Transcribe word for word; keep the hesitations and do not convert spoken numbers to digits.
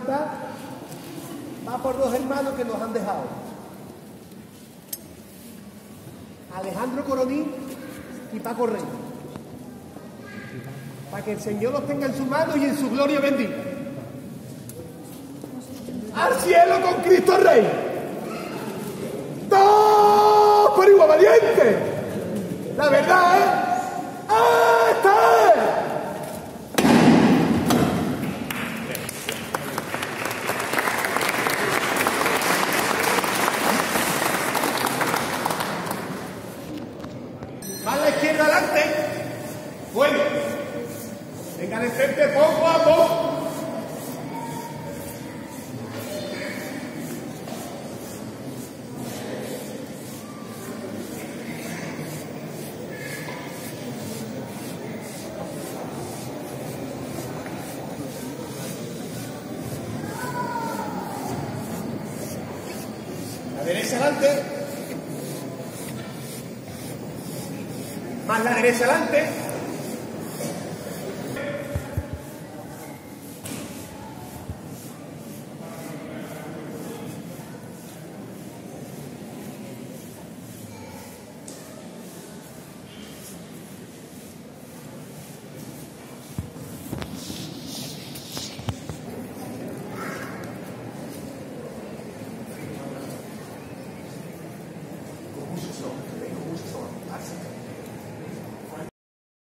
Santa va por dos hermanos que nos han dejado. Alejandro Coroní y Paco Rey. Para que el Señor los tenga en su mano y en su gloria bendita. ¡Al cielo con Cristo Rey! ¡Dos por igual valiente! La verdad es... ¡Esta es! Más la izquierda adelante. Bueno. Venga de frente poco a poco. La derecha adelante. Más la derecha adelante.